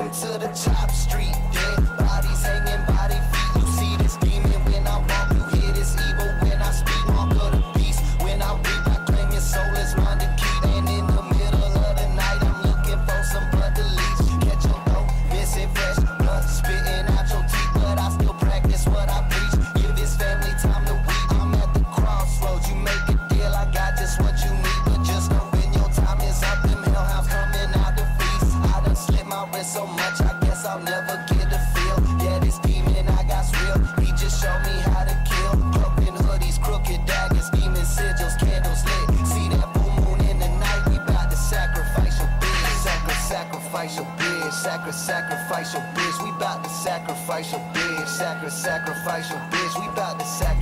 Welcome to the top street. Dead bodies hanging by their feet. You see this demon when I walk. You hear this evil when I speak. Mark of the beast. When I reap, I claim your soul is mine to keep. And in the middle of the night, I'm looking for some blood to leech. Catch your dope, missing fresh blood, spitting out your teeth. But I still practice what I preach. Give this family time to weep. I'm at the crossroads. You make a deal, I got just what you need. But just know when your time is up, them hellhounds coming out the feast. I done slit my wrist so much, I guess I'll never get a feel. Yeah, this demon I got's real. He just showed me how to kill. Broken hoodies, crooked daggers, demon sigils, candles lit. See that full moon in the night, we bout to sacrifice your bitch. Sacrifice your bitch. Sacrifice your bitch. We bout to sacrifice your bitch. Sacrifice your bitch. We bout to sacrifice.